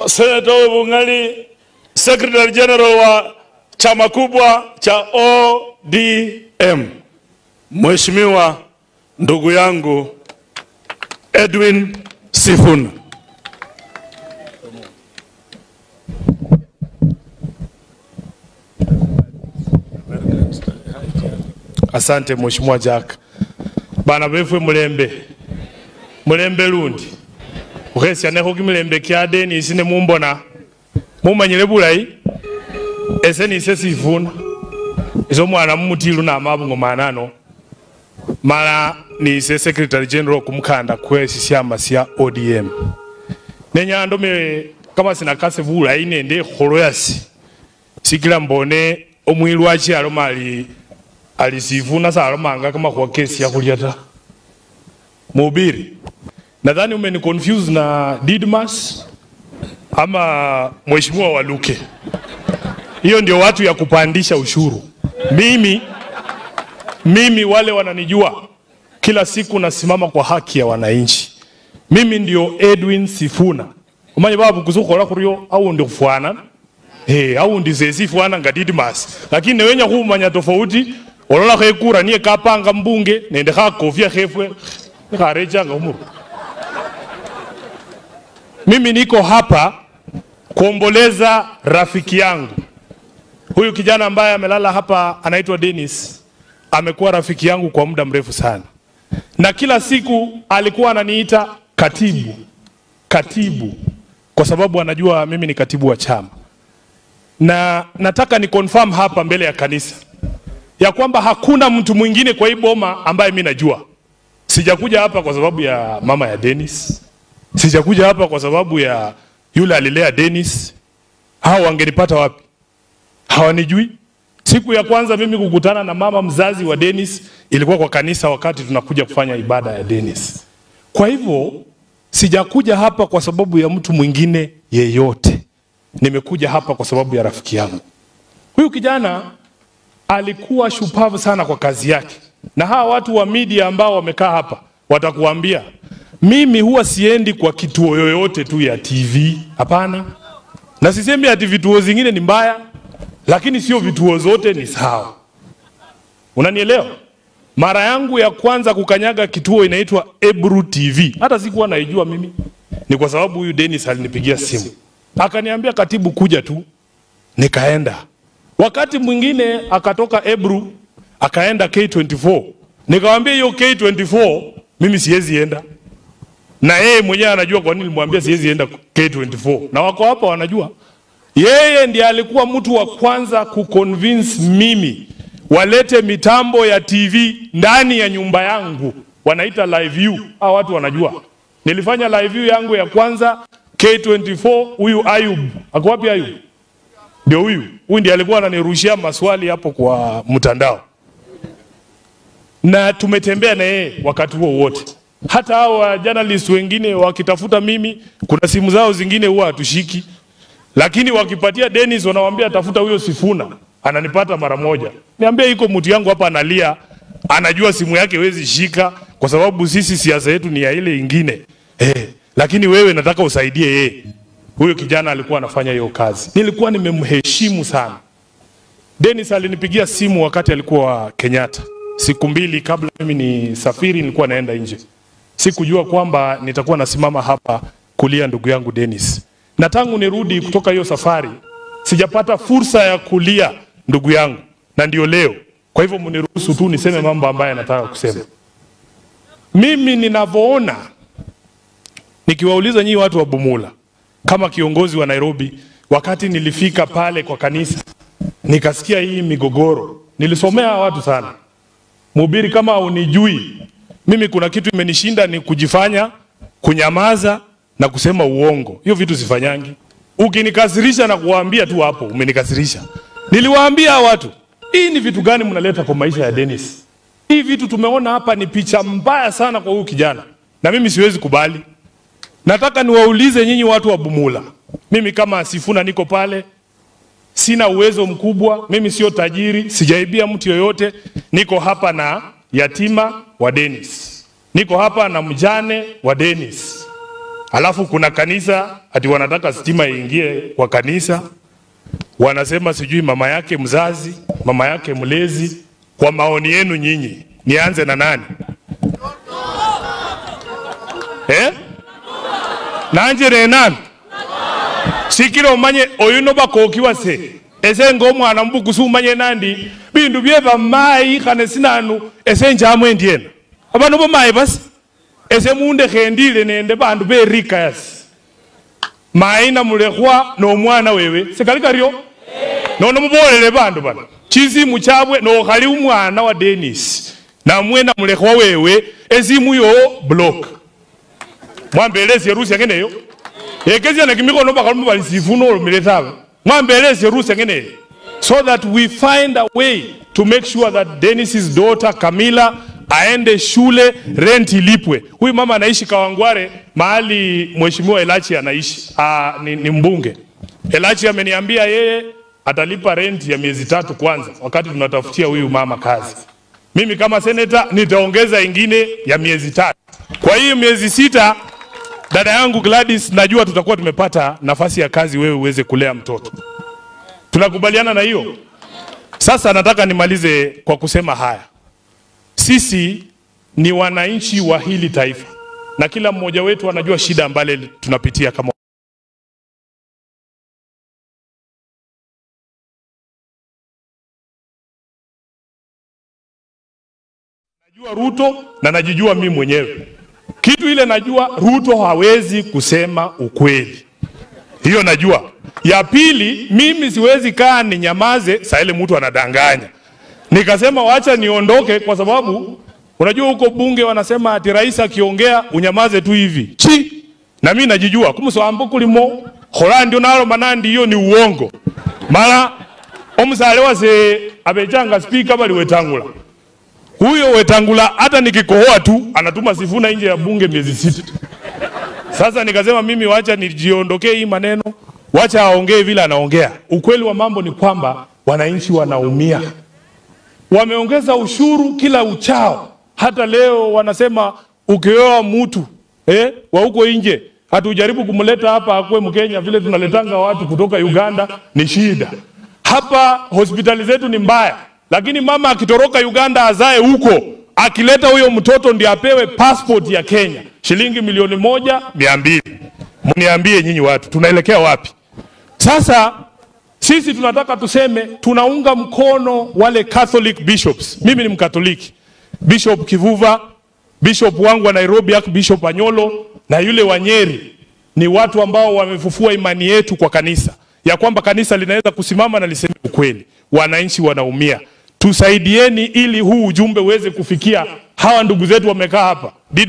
Senator Bungali, Secretary General wa chama kubwa cha ODM. Mheshimiwa ndugu yangu Edwin Sifuna. Asante Mheshimiwa Jack. Bana befu mulembe lundi. Ukesi aneko kimilembe kiade ni isine mumbona. Mumanyile bulayi. Ese ni Sifuna. Izo mwana mutilu na amabungo manano. Mala ni Secretary General kumkanda kwesi siyama siya ODM. Nenyando me kama sinakase bulayi nende kholoyasi. Sikila mbone omwilu wachi aloma ali Sifuna sa aloma kama kwa kesi ya kuliata. Mubiri. Nadhani umeni confuse na Didmus ama Mheshimiwa Waluke. Hiyo ndio watu ya kupandisha ushuru. Mimi wale wananijua kila siku nasimama kwa haki ya wananchi. Mimi ndio Edwin Sifuna. Umanye babu kuzukola kuriyo au ndio kufuana. Au ndi Sifuna nga Didmus. Lakini wenya humanya tofauti olola khekura niye kapanga mbunge nende khakofia khefwe kharecha ngomuru. Mimi niko hapa kuomboleza rafiki yangu. Huyu kijana ambaye amelala hapa anaitwa Dennis. Amekuwa rafiki yangu kwa muda mrefu sana. Na kila siku alikuwa ananiita katibu. Kwa sababu anajua mimi ni katibu wa chama. Na nataka ni confirm hapa mbele ya kanisa ya kwamba hakuna mtu mwingine kwa hii boma ambaye mimi najua. Sijakuja hapa kwa sababu ya mama ya Dennis. Sijakuja hapa kwa sababu ya yule alilea Dennis. Hao wangenipata wapi? Hawanijui. Siku ya kwanza mimi kukutana na mama mzazi wa Dennis ilikuwa kwa kanisa wakati tunakuja kufanya ibada ya Dennis. Kwa hivyo sijakuja hapa kwa sababu ya mtu mwingine yeyote. Nimekuja hapa kwa sababu ya rafiki yangu. Huyu kijana alikuwa shupavu sana kwa kazi yake. Na hawa watu wa media ambao wamekaa hapa watakuambia mimi huwa siendi kwa kituo yoyote tu ya TV. Hapana. Na sisemi ati vituo zingine ni mbaya, lakini sio vituo zote ni sawa. Unanielewa? Mara yangu ya kwanza kukanyaga kituo inaitwa Ebru TV. Hata sikuwa naijua mimi. Ni kwa sababu huyu Dennis alinipigia simu. Akaniambia katibu kuja tu. Nikaenda. Wakati mwingine akatoka Ebru akaenda K24. Nikamwambia hiyo K24 mimi siwezi enda. Na yeye mwenyewe anajua kwa nini nilimwambia siwezi enda K24. Na wako hapa wanajua. Yeye ndiye alikuwa mtu wa kwanza kuconvince mimi walete mitambo ya TV ndani ya nyumba yangu. Wanaita live view. Hao watu wanajua. Nilifanya live view yangu ya kwanza K24. Huyu Ayub. Ako wapi Ayub? Ndio huyu. Huyu ndiye alikuwa ananirushia maswali hapo kwa mtandao. Na tumetembea na yeye wakati huo wote. Hata hao journalists wengine wakitafuta mimi, kuna simu zao zingine huwa hatushiki. Lakini wakipatia Dennis wanawaambia tafuta huyo Sifuna, ananipata mara moja. Niambia iko mtu yangu hapa analia, anajua simu yake hawezi shika kwa sababu sisi siasa yetu ni ya ile ingine. Lakini wewe nataka usaidie yeye. Huyo kijana alikuwa anafanya hiyo kazi. Nilikuwa nimemheshimu sana. Dennis alinipigia simu wakati alikuwa Kenyatta. Siku mbili kabla mimi ni safiri nilikuwa naenda nje. Sikujua kwamba nitakuwa nasimama hapa kulia ndugu yangu Dennis. Na tangu nirudi kutoka hiyo safari, sijapata fursa ya kulia ndugu yangu. Na ndio leo. Kwa hivyo mniruhusu tu niseme mambo ambayo nataka kusema. Mimi ninavyoona, nikiwauliza nyinyi watu wa Bumula, kama kiongozi wa Nairobi, wakati nilifika pale kwa kanisa, nikasikia hii migogoro. Nilisomea watu sana. Mhubiri kama unijui, mimi kuna kitu imenishinda ni kujifanya, kunyamaza na kusema uongo. Hiyo vitu sifanyangi. Ukinikasirisha na kuwaambia tu hapo, umenikasirisha. Niliwaambia watu, hii ni vitu gani mnaleta kwa maisha ya Dennis? Hii vitu tumeona hapa ni picha mbaya sana kwa huyu kijana. Na mimi siwezi kubali. Nataka niwaulize nyinyi watu wa Bumula. Mimi kama Sifuna niko pale, sina uwezo mkubwa, mimi sio tajiri, sijaibia mtu yoyote, niko hapa na yatima wa Dennis. Niko hapa na mjane wa Dennis. Alafu kuna kanisa ati wanataka stima iingie kwa kanisa. Wanasema sijui mama yake mzazi, mama yake mlezi. Kwa maoni yenu nyinyi, nianze na nani? Nanjere nani? Sikiro umanye oyuno bakokiwa se. Ese ngomwana mbukusu umanye nandi. Bindu byeba mai kane sinanu. Ese njamwe ndiena. Abantu bo mai basi. Ese munde khendile nende bandu berika yasi. Mai na mulekwa no mwana wewe. Sekalika rio? Nono mubolele bandu bana. Chizi muchabwe no khali umwana wa Dennis. Na mwena mulekwa wewe. Ezimu yo block. Mwambelezi Yerusi ngeneyo. Ekezi na kimiko no bakalumu bali Sifuna olumiletawe. Mwambelezi Yerusi ngeneyo. So that we find a way to make sure that Dennis's daughter Camilla aende shule, rent ilipwe. Huyu mama anaishi Kawangware mahali mheshimiwa Elachi anaishi. Ni mbunge. Elachi ameniambia yeye atalipa rent ya miezi 3 kwanza wakati tunatafutia huyu mama kazi. Mimi kama senator nitaongeza ingine ya miezi 3. Kwa hiyo miezi 6 dada yangu Gladys, najua tutakuwa tumepata nafasi ya kazi wewe uweze kulea mtoto. Tunakubaliana na hiyo? Sasa nataka nimalize kwa kusema haya. Sisi ni wananchi wa hili taifa. Na kila mmoja wetu anajua shida ambayo tunapitia kama najua Ruto na najijua mimi mwenyewe. Kitu ile najua Ruto hawezi kusema ukweli. Hiyo najua. Ya pili, mimi siwezi kaa ni nyamaze saa ile mtu anadanganya. Nikasema wacha niondoke kwa sababu unajua huko bunge wanasema ati rais akiongea unyamaze tu hivi. Na mimi najijua kumusoambo kulimo khola ndio nalo manandi hiyo ni uongo. Mara omusalewa se abechanga speaker bali Wetangula. Huyo Wetangula hata nikikohoa tu anatuma Sifuna nje ya bunge miezi 6. Sasa nikasema mimi wacha nijiondokee hii maneno, wacha aongee vile anaongea. Ukweli wa mambo ni kwamba wananchi wanaumia. Wameongeza ushuru kila uchao. Hata leo wanasema ukioa mtu wa huko nje, hatujaribu kumleta hapa akwe Mkenya vile tunaletanga watu kutoka Uganda ni shida. Hapa hospitali zetu ni mbaya. Lakini mama akitoroka Uganda azae huko, akileta huyo mtoto ndiye apewe passport ya Kenya. Shilingi 1,200,000. Mniambie nyinyi watu, tunaelekea wapi? Sasa sisi tunataka tuseme tunaunga mkono wale Catholic bishops. Mimi ni Mkatoliki. Bishop Kivuva, bishop wangu wa Nairobi, Bishop Anyolo na yule wa Nyeri ni watu ambao wamefufua imani yetu kwa kanisa. Ya kwamba kanisa linaweza kusimama na liseme ukweli. Wananchi wanaumia. Tusaidieni ili huu ujumbe uweze kufikia hawa ndugu zetu wamekaa hapa.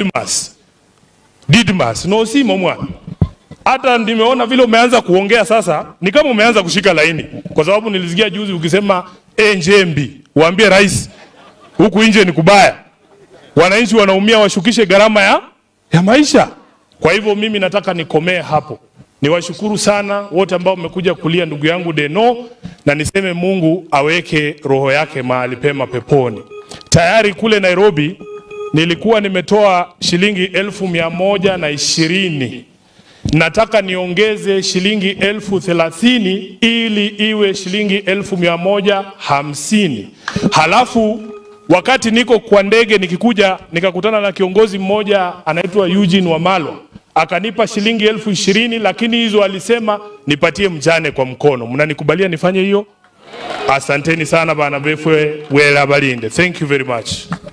Didmus. No si mwa. Hata nimeona vile umeanza kuongea sasa, ni kama umeanza kushika laini. Kwa sababu nilisikia juzi ukisema njembi, waambie rais huku nje ni kubaya. Wananchi wanaumia, washukishe gharama ya maisha. Kwa hivyo mimi nataka nikomee hapo. Niwashukuru sana wote ambao mmekuja kulia ndugu yangu Deno, na niseme Mungu aweke roho yake mahali pema peponi. Tayari kule Nairobi nilikuwa nimetoa shilingi 1,120. Nataka niongeze shilingi 30,000 ili iwe shilingi 1,150. Halafu wakati niko kwa ndege nikikuja nikakutana na kiongozi mmoja anaitwa Eugene Wamalwa. Akanipa shilingi 20,000, lakini hizo alisema nipatie mjane kwa mkono. Mnanikubalia nifanye hiyo? Asanteni sana bana befwe wela balinde. Thank you very much.